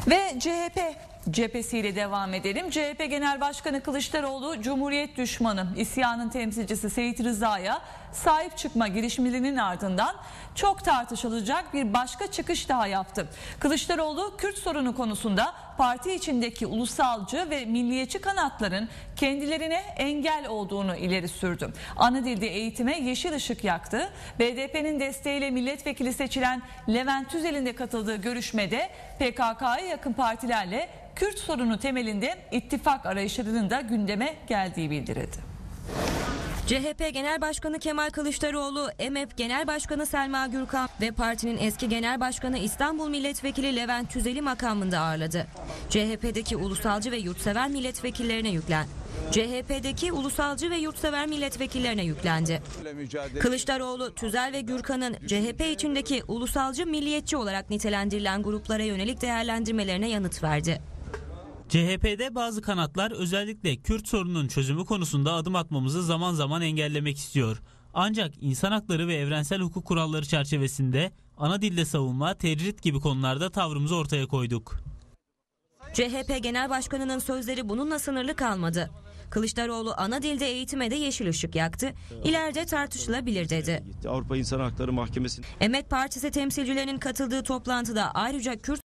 Ve CHP cephesiyle devam edelim. CHP Genel Başkanı Kılıçdaroğlu Cumhuriyet düşmanı isyanın temsilcisi Seyit Rıza'ya sahip çıkma girişimlerinin ardından çok tartışılacak bir başka çıkış daha yaptı. Kılıçdaroğlu Kürt sorunu konusunda parti içindeki ulusalcı ve milliyetçi kanatların kendilerine engel olduğunu ileri sürdü. Ana dilde eğitime yeşil ışık yaktı. BDP'nin desteğiyle milletvekili seçilen Levent Tüzel'in de katıldığı görüşmede PKK'ya yakın partilerle Kürt sorunu temelinde ittifak arayışlarının da gündeme geldiği bildirildi. CHP Genel Başkanı Kemal Kılıçdaroğlu, MHP Genel Başkanı Selma Gürkan ve partinin eski Genel Başkanı İstanbul Milletvekili Levent Tüzel'i makamında ağırladı. CHP'deki ulusalcı ve yurtsever milletvekillerine yüklendi. Kılıçdaroğlu, Tüzel ve Gürkan'ın CHP içindeki ulusalcı milliyetçi olarak nitelendirilen gruplara yönelik değerlendirmelerine yanıt verdi. CHP'de bazı kanatlar özellikle Kürt sorununun çözümü konusunda adım atmamızı zaman zaman engellemek istiyor. Ancak insan hakları ve evrensel hukuk kuralları çerçevesinde ana dilde savunma, tecrit gibi konularda tavrımızı ortaya koyduk. CHP Genel Başkanı'nın sözleri bununla sınırlı kalmadı. Kılıçdaroğlu ana dilde eğitime de yeşil ışık yaktı. İleride tartışılabilir dedi. Avrupa İnsan Hakları Mahkemesi. Emmet Partisi temsilcilerinin katıldığı toplantıda ayrıca Kürt